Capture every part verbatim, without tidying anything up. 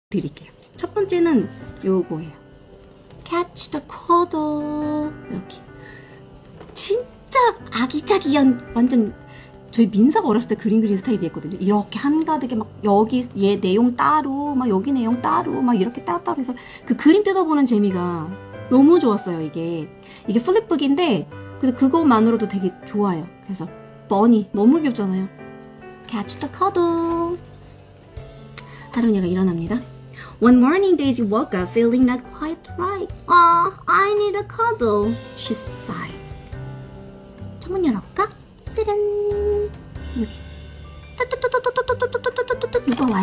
드릴게요. 첫 번째는 요거예요. Catch the cuddle. 이렇게 진짜 아기자기한 완전 저희 민사가 어렸을 때 그림 그리는 스타일이었거든요. 이렇게 한가득에 막 여기 얘 내용 따로 막 여기 내용 따로 막 이렇게 따로따로 해서 그 그림 뜯어보는 재미가 너무 좋았어요. 이게 이게 플립북인데 그래서 그것만으로도 되게 좋아요. 그래서 버니 너무 귀엽잖아요. Catch the cuddle. 하루니가 일어납니다. One morning, Daisy woke up feeling not quite right. Ah, I need a cuddle, she sighed. 창문 열어볼까? 따란. 여기. 따따따따따따따따따따따따 누가 와요?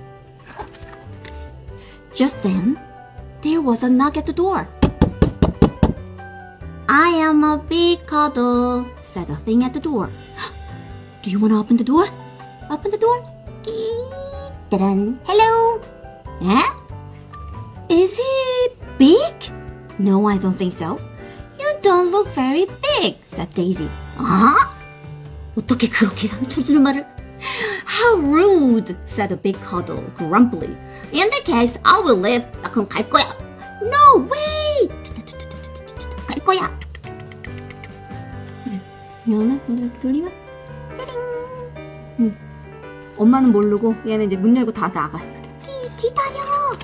Just then, there was a knock at the door. I am a big cuddle, said the thing at the door. Do you want to open the door? Open the door? 따란. Hello? Eh? Is he big? No, I don't think so. You don't look very big, said Daisy. 아? 어떻게 그렇게 상처주는 말을? How rude, said the big cuddle grumpily. In that case, I will leave. 나 그럼 갈 거야. No, wait! 갈 거야. 연아, 이렇게 돌리면? 응. 엄마는 모르고 얘는 이제 문 열고 다 나가. 기다려.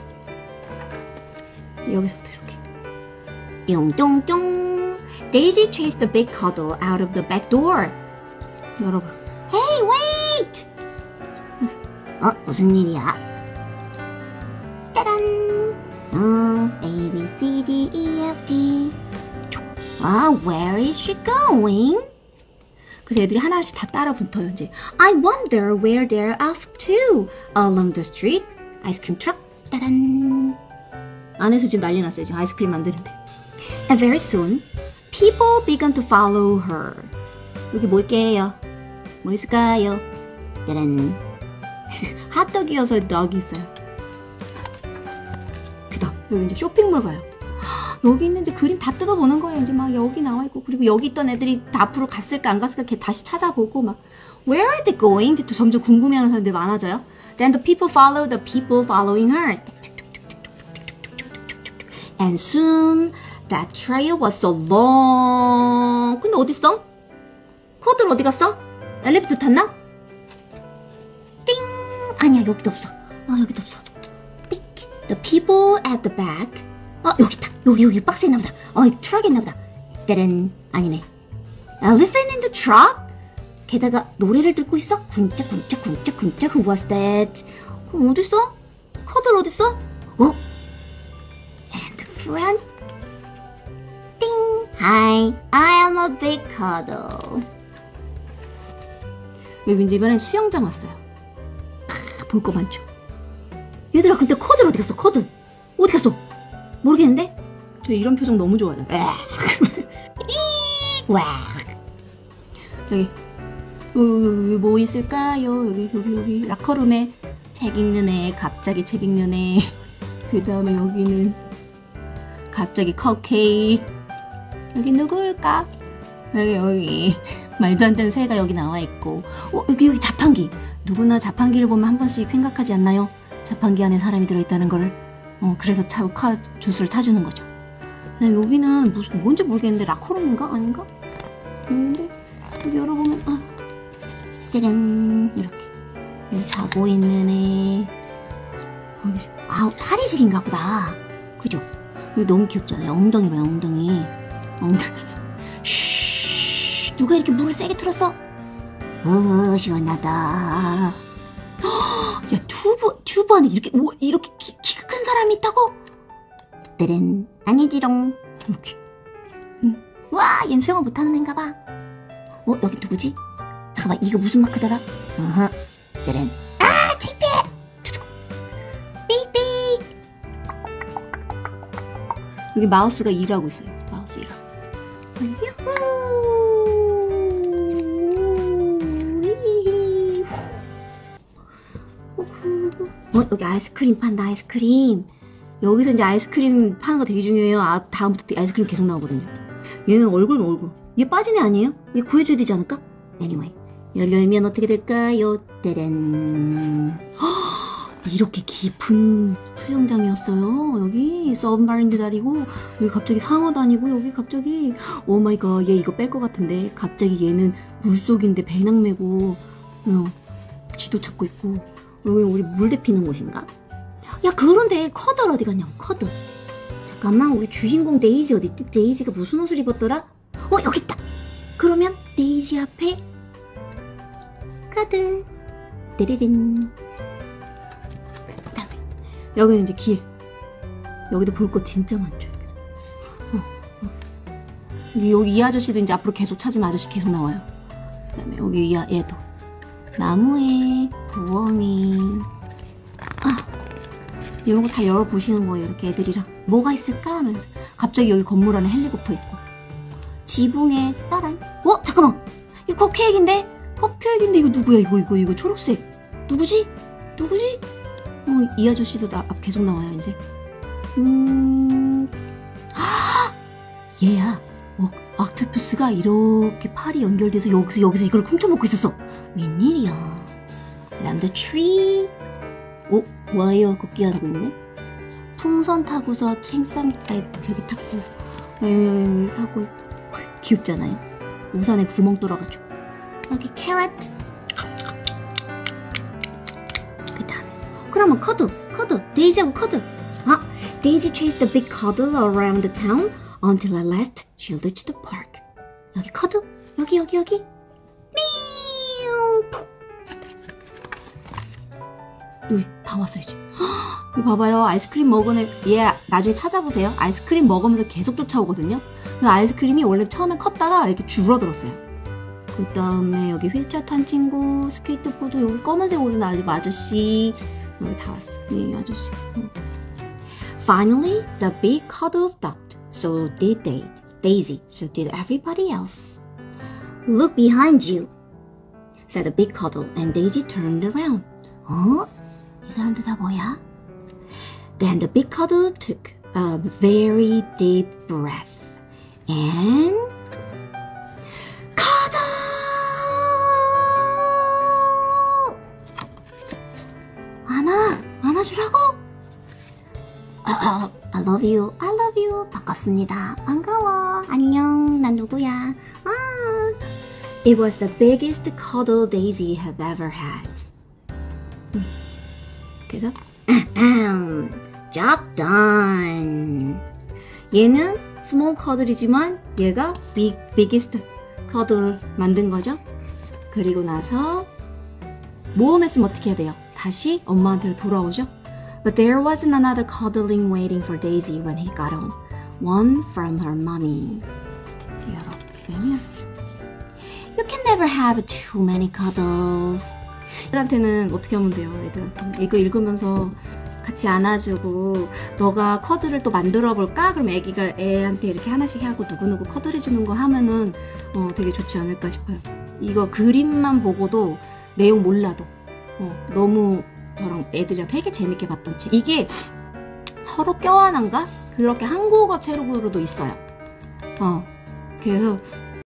여기서부터 이렇게. 띵띵띵. Daisy chased the big cuddle out of the back door. 여러분. Hey, wait! 어, 무슨 일이야? 따란. 어, A, B, C, D, E, F, G. 아, where is she going? 그래서 애들이 하나씩 다 따라 붙어요. 이제 I wonder where they're off to. Along the street. 아이스크림 트럭. 따란. 안에서 지금 난리 났어요. 지금 아이스크림 만드는데. And very soon, people began to follow her. 여기 뭘게요? 뭐 있을까요? 따란. 핫도그여서 덕이 있어요. 그다음 여기 이제 쇼핑몰 가요. 여기 있는 이제 그림 다 뜯어보는 거예요. 이제 막 여기 나와 있고 그리고 여기 있던 애들이 다 앞으로 갔을까 안 갔을까 걔 다시 찾아보고 막 Where are they going? 이제 또 점점 궁금해하는 사람들이 많아져요. Then the people follow the people following her. And soon that trail was so long. 근데 어딨어? 코들 어디 갔어? 엘리베이터 탔나? 띵! 아니야 여기도 없어. 아 여기도 없어. 띵! The people at the back. 아 여기 있다. 여기 여기 박스에 있나 보다. 어 트럭에 있나 보다. 때는 아니네. Elephant in the truck? 게다가 노래를 듣고 있어? 쿵짝 쿵짝 쿵짝 쿵짝. Who was that? 그럼 어딨어? 커들 어딨어? 어? And the front. 띵. Hi, I am a big cuddle. 여기 이번엔 수영장 왔어요. 아, 볼 거 많죠. 얘들아 근데 커들 어디 갔어? 커들 어디 갔어? 모르겠는데? 저 이런 표정 너무 좋아하죠. 와. 여기 여기 뭐 있을까요? 여기 여기 여기 라커룸에 책 읽는 애, 갑자기 책 읽는 애. 그 다음에 여기는 갑자기 컵케이크. 여기 누구일까? 여기 여기 말도 안 되는 새가 여기 나와 있고. 어 여기 여기 자판기. 누구나 자판기를 보면 한 번씩 생각하지 않나요? 자판기 안에 사람이 들어있다는 거를. 어 그래서 차 카 주스를 타주는 거죠. 그다음에 여기는 무슨 뭔지 모르겠는데 라커룸인가 아닌가? 있는데 여기 열어보면 아 짜란 이렇게 여기 자고 있는 애. 여기 아 탈의실인가 보다. 그죠? 여기 너무 귀엽잖아요. 엉덩이 봐요 엉덩이. 엉덩이. 쉬 누가 이렇게 물을 세게 틀었어? 어 시원하다. 야 튜브 튜브 안에 이렇게 오, 이렇게 키, 키가 큰 사람이 있다고? 때는 아니지롱. 이렇게. 응. 와 얜 수영을 못하는 애인가 봐. 어 여기 누구지? 잠깐만 이거 무슨 마크더라? 어허. 때는 아 창피해. 삑삑. 여기 마우스가 일하고 있어요. 마우스 일하고. 유후. 어 여기 아이스크림 판다. 아이스크림. 여기서 이제 아이스크림 파는 거 되게 중요해요. 아, 다음부터 아이스크림 계속 나오거든요. 얘는 얼굴 얼굴. 얘 빠진 애 아니에요? 얘 구해줘야 되지 않을까? Anyway. 열면 어떻게 될까요? 따란. 이렇게 깊은 수영장이었어요. 여기 서브마린도 다니고 여기 갑자기 상어 다니고 여기 갑자기 오 마이 갓, 얘 이거 뺄 것 같은데 갑자기 얘는 물속인데 배낭 메고 어, 지도 찾고 있고 여기 우리 물 데피는 곳인가? 야 그런데 커들 어디 갔냐? 커들. 잠깐만 우리 주인공 데이지 어디 있지? 데이지가 무슨 옷을 입었더라? 어 여기 있다. 그러면 데이지 앞에 커들. 띠리린. 여기는 이제 길. 여기도 볼 거 진짜 많죠. 어, 여기. 여기 이 아저씨도 이제 앞으로 계속 찾으면 아저씨 계속 나와요. 그 다음에 여기 이 아, 얘도 나무에 부엉이. 아, 이런 거 다 열어보시는 거예요. 이렇게 애들이랑 뭐가 있을까 하면서 갑자기 여기 건물 안에 헬리콥터 있고 지붕에 따란. 어 잠깐만 이거 컵케이크인데 컵케이크인데 이거 누구야? 이거 이거 이거 초록색 누구지? 누구지? 어, 이 아저씨도 나, 앞 계속 나와요, 이제. 음, 아, 얘야. 어, 옥토퍼스가 이렇게 팔이 연결돼서 여기서, 여기서 이걸 훔쳐먹고 있었어. 웬일이야. 그다음, the tree. 어, 와이어 걷기 하고 있네. 풍선 타고서 책상, 아니, 저기 탔고, 에이, 하고, 귀엽잖아요. 우산에 구멍 뚫어가지고. 여기 캐럿. 그러면 커드, 커드, 데이지하고 커드. 아, Daisy chased the big cuddle around the town until at last she reached the park. 여기 커드, 여기 여기 여기. 미용. 여기 다 왔어 이제. 여기 봐봐요, 아이스크림 먹은 애, 얘 나중에 찾아보세요. 아이스크림 먹으면서 계속 쫓아오거든요. 그 아이스크림이 원래 처음에 컸다가 이렇게 줄어들었어요. 그 다음에 여기 휠체어 탄 친구, 스케이트보드, 여기 검은색 옷은 아주 아저씨. 여기 다 왔어. 이 아저씨. 응. Finally, the big cuddle stopped. So did they, Daisy. So did everybody else. Look behind you, said the big cuddle, and Daisy turned around. 어? 이 사람들 다 뭐야? Then the big cuddle took a very deep breath and 안아주라고? 어, I love you, I love you. 반갑습니다. 반가워. 안녕. 난 누구야? 아. It was the biggest cuddle Daisy had ever had. 음. 그래서 Job done. 얘는 small cuddle이지만 얘가 big, biggest cuddle 만든 거죠. 그리고 나서 모험했으면 어떻게 해야 돼요? 다시 엄마한테로 돌아오죠. But there wasn't another cuddling waiting for Daisy when he got home. One from her mommy. 이렇게 되면 You can never have too many cuddles. 애들한테는 어떻게 하면 돼요? 애들한테는 이거 읽으면서 같이 안아주고 너가 커드를 또 만들어 볼까? 그럼 애기가 애한테 이렇게 하나씩 하고 누구누구 커드를 주는 거 하면은 어, 되게 좋지 않을까 싶어요. 이거 그림만 보고도 내용 몰라도 어, 너무 저랑 애들이랑 되게 재밌게 봤던 책. 이게 서로 껴안한가? 그렇게 한국어 책으로도 있어요. 어, 그래서